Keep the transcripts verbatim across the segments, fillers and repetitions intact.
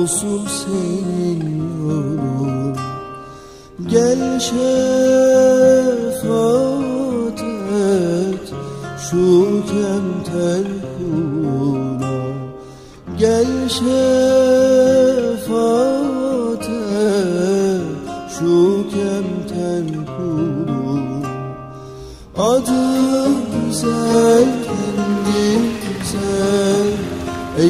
olsun senin yolun. Gel şefaat et şu kemter kuluna. Gel şefaat et şu kemter kuluna. Adı güzel, kendi güzel, ey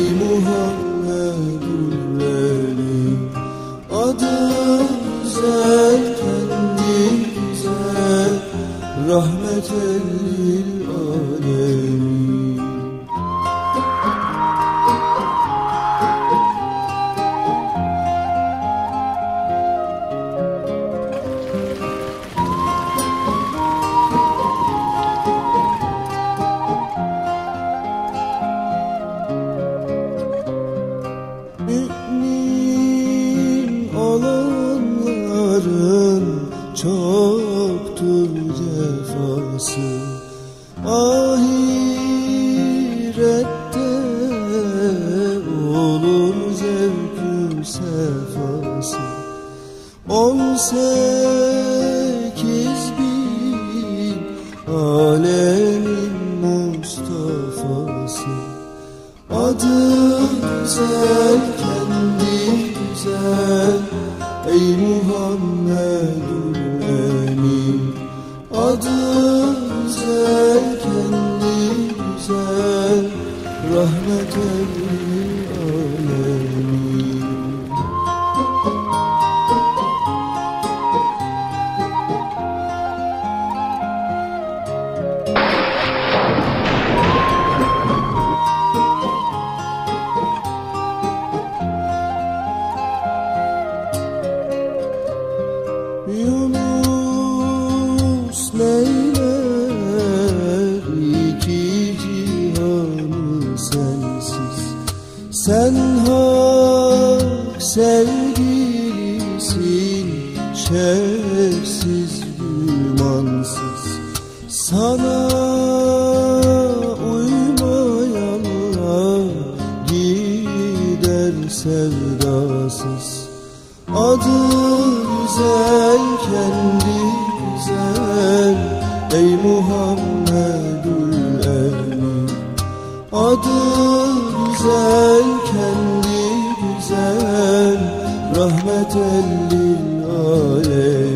Muhammed'ül-Veli. Adı güzel, kendi güzel, rahmeten lil alemin. Mümin olanların çoktur cefası, ahirette olur zevkü sefası. On sekiz bin alemin Mustafa'sı. Adı güzel, kendi güzel, ey Muhammedül-Emin. Adı güzel, kendi güzel, rahmeten lil alemin. Yunus neyler iki cihanı sensiz. Sen hak sevgilisin, şerefsiz, gümansız. Sana uymayanlar gider sevdasız. Adı güzel, kendi güzel, ey Muhammedül-Emin. Adı güzel, kendi güzel, rahmeten lil alemin.